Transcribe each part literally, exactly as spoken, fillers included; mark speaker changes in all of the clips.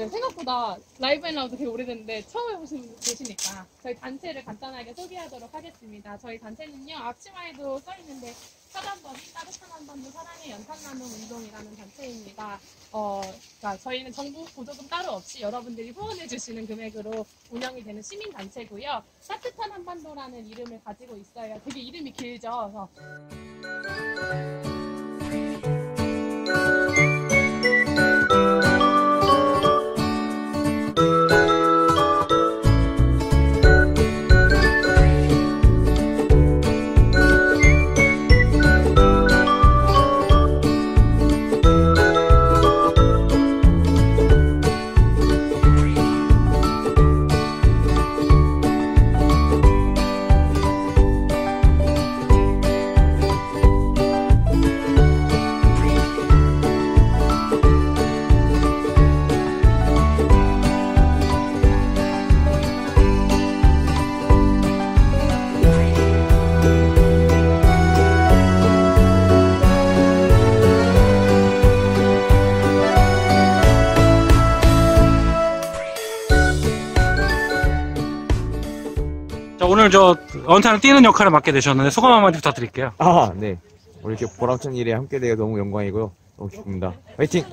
Speaker 1: 네, 생각보다 라이브 앤 라우드 되게 오래됐는데 처음 해보시는 분 계시니까 저희 단체를 간단하게 소개하도록 하겠습니다. 저희 단체는요, 앞치마에도 써있는데 사단법인 따뜻한 한반도 사랑의 연탄 나눔 운동이라는 단체입니다. 어, 그러니까 저희는 정부 보조금 따로 없이 여러분들이 후원해주시는 금액으로 운영이 되는 시민단체고요. 따뜻한 한반도라는 이름을 가지고 있어요. 되게 이름이 길죠. 그래서
Speaker 2: 오늘 저 연탄을 띄는 역할을 맡게 되셨는데 소감 한마디 부탁드릴게요.
Speaker 3: 아, 네. 오늘 이렇게 보람찬 일에 함께 되어 너무 영광이고요. 너무 기쁩니다. 화이팅!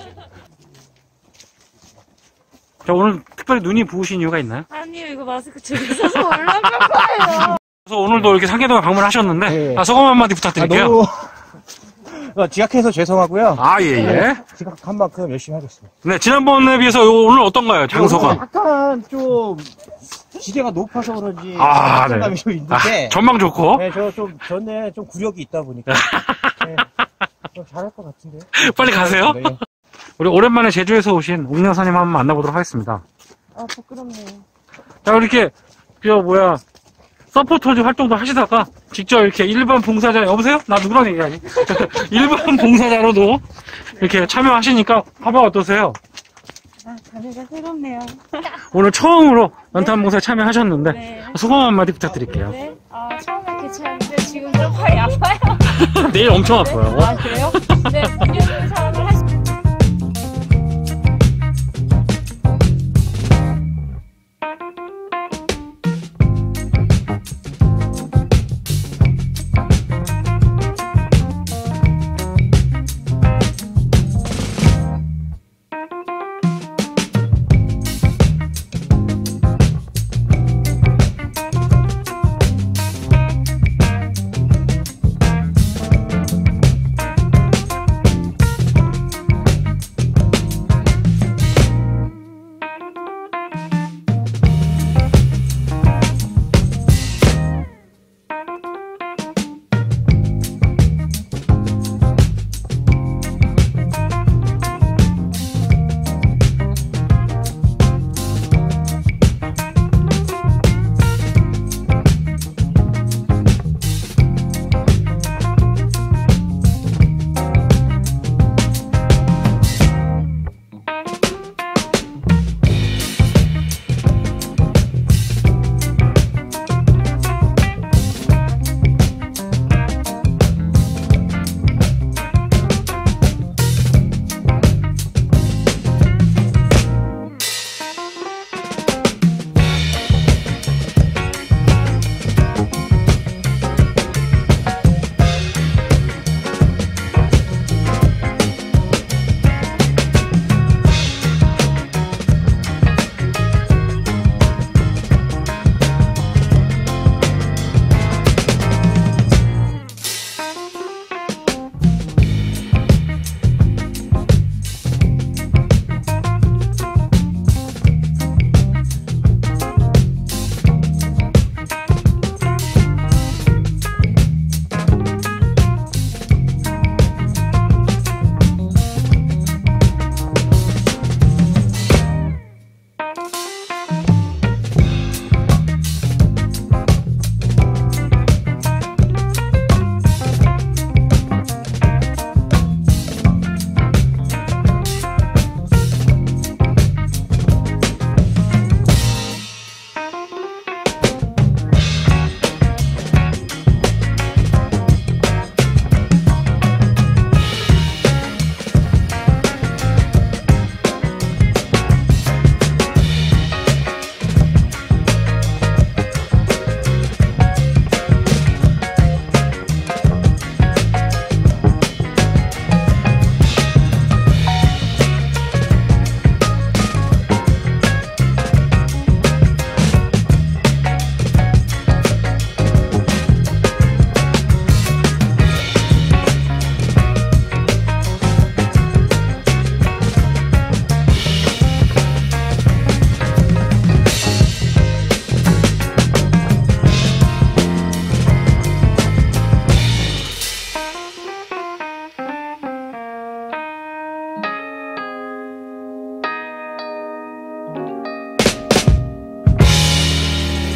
Speaker 2: 자, 오늘 특별히 눈이 부으신 이유가 있나요?
Speaker 4: 아니요, 이거 마스크 저기 있어서 올라갈 거예요.
Speaker 2: 그래서 오늘도 이렇게 상계동에 방문하셨는데
Speaker 5: 네.
Speaker 2: 아, 소감 한마디 부탁드릴게요.
Speaker 5: 아, 너무 어, 지각해서 죄송하고요.
Speaker 2: 아, 예, 예.
Speaker 5: 지각한 만큼 열심히 하겠습니다.
Speaker 2: 네, 지난번에 비해서 요- 오늘 어떤가요? 장소가?
Speaker 5: 약간 좀 지대가 높아서 그런지
Speaker 2: 아, 네.
Speaker 5: 감이 좀 있는데
Speaker 2: 아, 전망 좋고.
Speaker 5: 네, 저 좀 전에 좀 구력이 있다 보니까 네, 좀 잘할 것 같은데요.
Speaker 2: 빨리 가세요.
Speaker 5: 네.
Speaker 2: 우리 오랜만에 제주에서 오신 옥 여사님 한번 만나보도록 하겠습니다.
Speaker 4: 아, 부끄럽네요.
Speaker 2: 자, 이렇게, 저, 뭐야, 서포터즈 활동도 하시다가, 직접 이렇게 일반 봉사자, 여보세요? 나 누구랑 얘기하니? 일반 봉사자로도 이렇게 참여하시니까, 화방 어떠세요?
Speaker 4: 아, 자세가 새롭네요.
Speaker 2: 오늘 처음으로 연탄 봉사에 참여하셨는데,
Speaker 4: 네.
Speaker 2: 소감 한마디 부탁드릴게요.
Speaker 4: 네? 아, 처음에 개최하는데 지금 좀 팔이 아파요.
Speaker 2: 내일 엄청 아파요.
Speaker 4: 아, 그래요? 네, 공연을 사람을 할 수.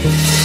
Speaker 2: 네.